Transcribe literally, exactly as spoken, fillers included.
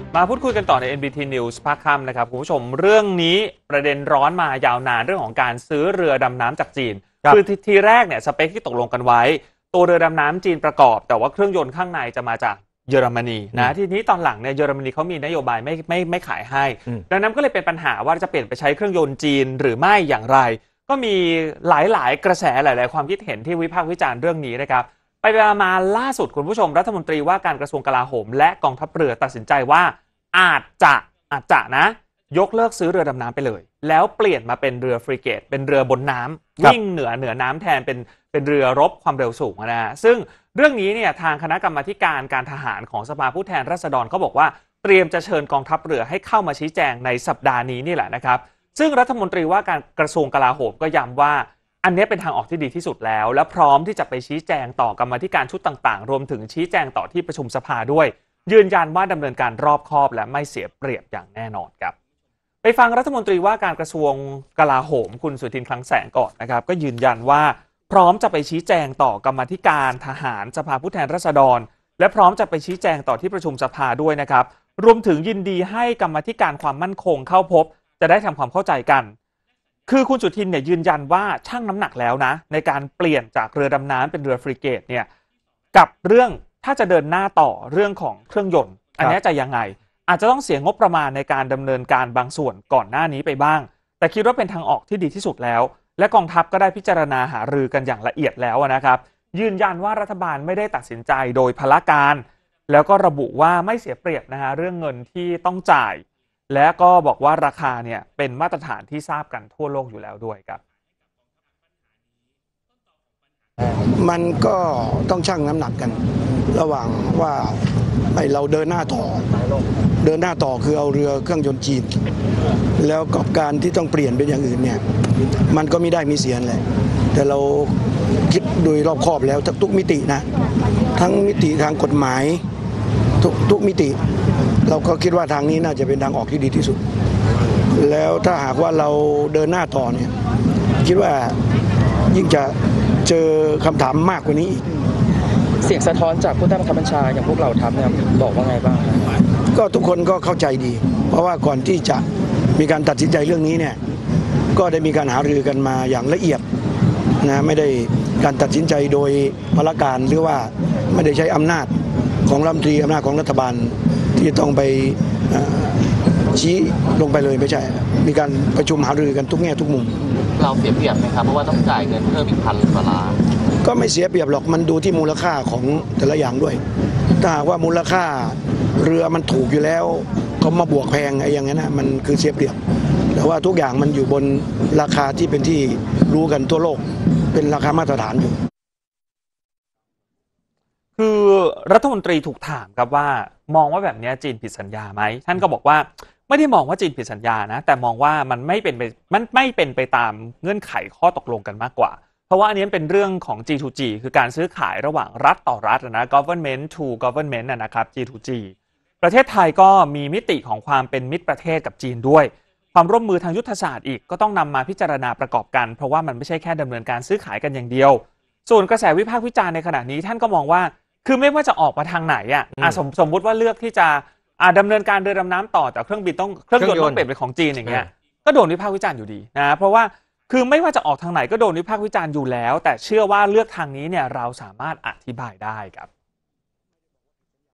มาพูดคุยกันต่อใน เอ็น บี ที News ภาคค่ำนะครับคุณผู้ชมเรื่องนี้ประเด็นร้อนมายาวนานเรื่องของการซื้อเรือดำน้ำจากจีนคือทีแรกเนี่ยสเปคที่ตกลงกันไว้ตัวเรือดำน้ำจีนประกอบแต่ว่าเครื่องยนต์ข้างในจะมาจากเยอรมนีนะทีนี้ตอนหลังเนี่ยเยอรมนีเขามีนโยบายไม่ไม่ไม่ขายให้ดังนั้นก็เลยเป็นปัญหาว่าจะเปลี่ยนไปใช้เครื่องยนต์จีนหรือไม่อย่างไรก็มีหลายๆ กระแสหลายๆความคิดเห็นที่วิพากษ์วิจารณ์เรื่องนี้นะครับไปมาล่าสุดคุณผู้ชมรัฐมนตรีว่าการกระทรวงกลาโหมและกองทัพเรือตัดสินใจว่าอาจจะอาจจะนะยกเลิกซื้อเรือดำน้ำไปเลยแล้วเปลี่ยนมาเป็นเรือฟริเกตเป็นเรือบนน้ำวิ่งเหนือเหนือน้ำแทนเป็นเป็นเรือรบความเร็วสูงนะฮะซึ่งเรื่องนี้เนี่ยทางคณะกรรมาการการทหารของสภาผู้แทนราษฎรเขาบอกว่าเตรียมจะเชิญกองทัพเรือให้เข้ามาชี้แจงในสัปดาห์นี้นี่แหละนะครับซึ่งรัฐมนตรีว่าการกระทรวงกลาโหมก็ย้ำว่าอันนี้เป็นทางออกที่ดีที่สุดแล้วและพร้อมที่จะไปชี้แจงต่อกรรมาธิการชุดต่างๆรวมถึงชี้แจงต่อที่ประชุมสภาด้วยยืนยันว่าดำเนินการรอบคอบและไม่เสียเปรียบอย่างแน่นอนครับไปฟังรัฐมนตรีว่าการกระทรวงกลาโหมคุณสุทินคลังแสงก่อนนะครับก็ยืนยันว่าพร้อมจะไปชี้แจงต่อกรรมาธิการทหารสภาผู้แทนราษฎรและพร้อมจะไปชี้แจงต่อที่ประชุมสภาด้วยนะครับรวมถึงยินดีให้กรรมาธิการความมั่นคงเข้าพบจะได้ทำความเข้าใจกันคือคุณสุทินเนี่ยยืนยันว่าชั่งน้ำหนักแล้วนะในการเปลี่ยนจากเรือดำน้ำเป็นเรือฟริเกตเนี่ยกับเรื่องถ้าจะเดินหน้าต่อเรื่องของเครื่องยนต์อันนี้จะยังไงอาจจะต้องเสียงบประมาณในการดำเนินการบางส่วนก่อนหน้านี้ไปบ้างแต่คิดว่าเป็นทางออกที่ดีที่สุดแล้วและกองทัพก็ได้พิจารณาหารือกันอย่างละเอียดแล้วนะครับยืนยันว่ารัฐบาลไม่ได้ตัดสินใจโดยพละการแล้วก็ระบุว่าไม่เสียเปรียบนะฮะเรื่องเงินที่ต้องจ่ายและก็บอกว่าราคาเนี่ยเป็นมาตรฐานที่ทราบกันทั่วโลกอยู่แล้วด้วยครับมันก็ต้องชั่งน้ำหนักกันระหว่างว่าให้เราเดินหน้าต่อเดินหน้าต่อคือเอาเรือเครื่องยนต์จีนแล้วกับการที่ต้องเปลี่ยนเป็นอย่างอื่นเนี่ยมันก็ไม่ได้มีเสียนแหละแต่เราคิดโดยรอบคอบแล้วทุกมิตินะทั้งมิติทางกฎหมายทุกทุกมิติเราก็คิดว่าทางนี้น่าจะเป็นทางออกที่ดีที่สุดแล้วถ้าหากว่าเราเดินหน้าต่อเนี่ยคิดว่ายิ่งจะเจอคำถามมากกว่านี้อีกเสียงสะท้อนจากผู้ใต้บังคับบัญชาอย่างพวกเราทำเนี่ยบอกว่าไงบ้างก็ทุกคนก็เข้าใจดีเพราะว่าก่อนที่จะมีการตัดสินใจเรื่องนี้เนี่ยก็ได้มีการหารือกันมาอย่างละเอียดนะไม่ได้การตัดสินใจโดยพลการหรือว่าไม่ได้ใช้อำนาจของรัฐมนตรีอำนาจของรัฐบาลที่จะต้องไปชี้ลงไปเลยไม่ใช่มีการประชุมหารือกันทุกแง่ทุกมุมเราเสียเปรียบไหมครับเพราะว่าต้องจ่ายเงินเพิ่มอีกพันกว่าล้านก็ไม่เสียเปรียบหรอกมันดูที่มูลค่าของแต่ละอย่างด้วยถ้าหากว่ามูลค่าเรือมันถูกอยู่แล้วเขามาบวกแพงไอ้อย่างนั้นนะมันคือเสียเปรียบแต่ว่าทุกอย่างมันอยู่บนราคาที่เป็นที่รู้กันทั่วโลกเป็นราคามาตรฐานอยู่คือรัฐมนตรีถูกถามครับว่ามองว่าแบบนี้จีนผิดสัญญาไหมท่านก็บอกว่าไม่ได้มองว่าจีนผิดสัญญานะแต่มองว่ามันไม่เป็นไปมันไม่เป็นไปตามเงื่อนไขข้อตกลงกันมากกว่าเพราะว่าอันนี้เป็นเรื่องของ จี ทู จี คือการซื้อขายระหว่างรัฐต่อรัฐนะ government to government นะครับ จี ทู จี ประเทศไทยก็มีมิติของความเป็นมิตรประเทศกับจีนด้วยความร่วมมือทางยุทธศาสตร์อีกก็ต้องนำมาพิจารณาประกอบกันเพราะว่ามันไม่ใช่แค่ดำเนินการซื้อขายกันอย่างเดียวส่วนกระแสวิพากษ์วิจารณ์ในขณะนี้ท่านก็มองว่าคือไม่ว่าจะออกมาทางไหนอ่ะสมสมมุติว่าเลือกที่จะดำเนินการเรือดำน้ำต่อแต่เครื่องบินต้องเครื่องยนต์ต้องเปลี่ยนเป็นของจีนอย่างเงี้ยก็โดนวิพากษ์วิจารณ์อยู่ดีนะเพราะว่าคือไม่ว่าจะออกทางไหนก็โดนวิพากษ์วิจารณ์อยู่แล้วแต่เชื่อว่าเลือกทางนี้เนี่ยเราสามารถอธิบายได้ครับ